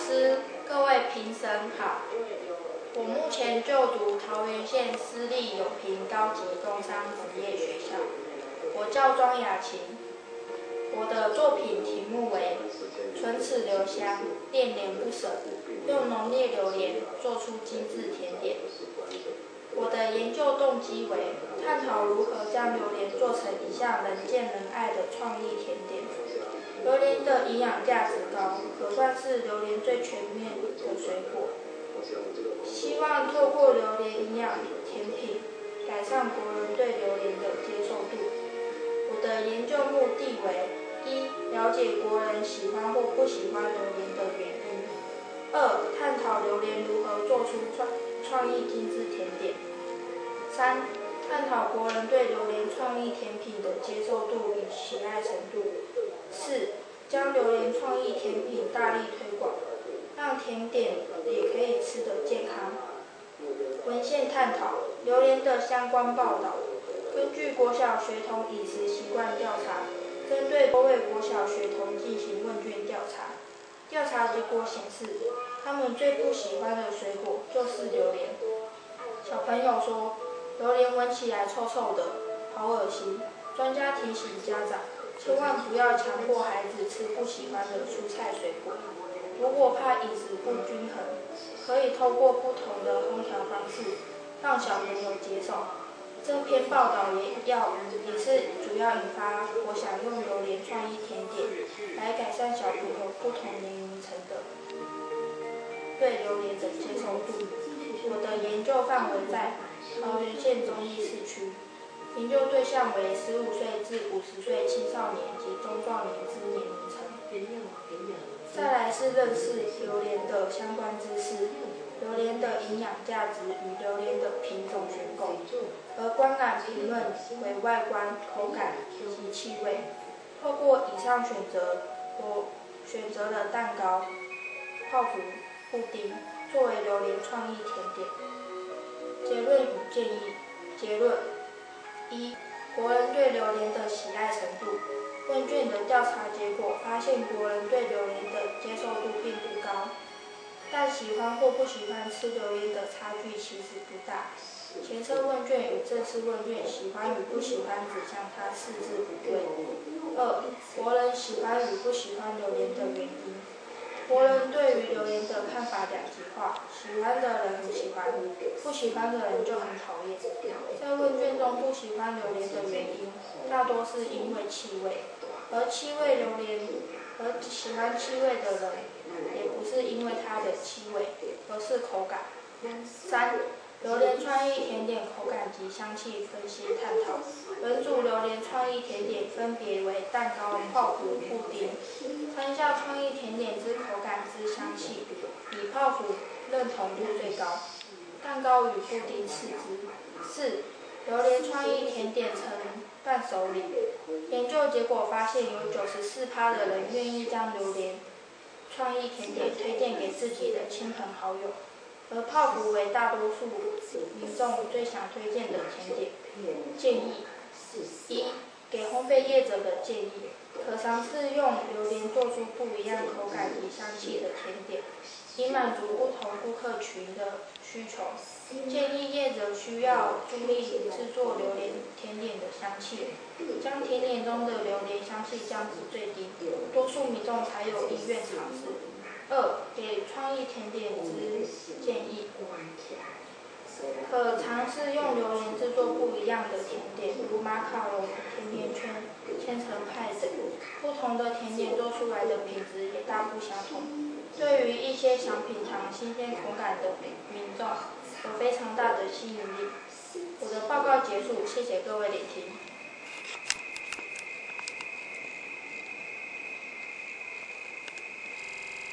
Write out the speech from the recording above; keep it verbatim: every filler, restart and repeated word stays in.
师、各位评审好，我目前就读桃园县私立永平高级工商职业学校，我叫庄雅琴。我的作品题目为“唇齿留香，恋恋不舍”，用浓烈榴莲做出精致甜点。我的研究动机为探讨如何将榴莲做成一项人见人爱的创意甜点。榴莲的营养价值高，可算是榴莲最全面的水果。希望透过榴莲营养甜品，改善国人对榴莲的接受度。我的研究目的为：一、了解国人喜欢或不喜欢榴莲的原因；二、探讨榴莲如何做出创创意精致甜点；三、探讨国人对榴莲创意甜品的接受度与喜爱程度；四、将榴莲创意甜品大力推广，让甜点也可以吃得健康。文献探讨榴莲的相关报道。根据国小学童饮食习惯调查，针对多位国小学童进行问卷调查，调查结果显示，他们最不喜欢的水果就是榴莲。小朋友说，榴莲闻起来臭臭的，好恶心。专家提醒家长，千万不要强迫孩子吃不喜欢的蔬菜水果。如果怕饮食不均衡，可以透过不同的烹调方式，让小朋友接受。这篇报道也要也是主要引发我想用榴莲创意甜点来改善小朋友不同年龄层的对榴莲的接受度。我的研究范围在桃园县中坜市区，研究对象为十五岁至五十岁青少年及中壮年之年龄层。再来是认识榴莲的相关知识。榴莲的营养价值与榴莲的品种选购，而观感评论为外观、口感及气味。透过以上选择，我选择了蛋糕、泡芙、布丁作为榴莲创意甜点。结论与建议：结论一、国人对榴莲的喜爱程度。问卷的调查结果发现，国人对榴莲的接受度并不高。但喜欢或不喜欢吃榴莲的差距其实不大。前测问卷与这次问卷喜欢与不喜欢指向它四字不对。二、国人喜欢与不喜欢榴莲的原因。国人对于榴莲的看法两极化，喜欢的人很喜欢，不喜欢的人就很讨厌。在问卷中，不喜欢榴莲的原因大多是因为气味，而气味榴莲，而喜欢气味的人也不是因为它的气味，而是口感。三、榴莲创意甜点口感及香气分析探讨。本组榴莲创意甜点分别为蛋糕、泡芙、布丁。三项创意甜点之口感之香气，以泡芙认同度最高，蛋糕与布丁次之。四、榴莲创意甜点呈伴手礼。研究结果发现，有 百分之九十四 的人愿意将榴莲创意甜点推荐给自己的亲朋好友，而泡芙为大多数民众最想推荐的甜点。建议：一、给烘焙业者的建议，可尝试用榴莲做出不一样口感及香气的甜点，以满足不同顾客群的需求。建议业者需要注意制作榴莲甜点的香气，将甜点中的榴莲香气降至最低，多数民众才有意愿尝试。二、给创意甜点之建议，可尝试用榴莲制作不一样的甜点，如马卡龙、甜甜圈、千层派等。不同的甜点做出来的品质也大不相同，对于一些想品尝新鲜口感的民众有非常大的吸引力。我的报告结束，谢谢各位聆听。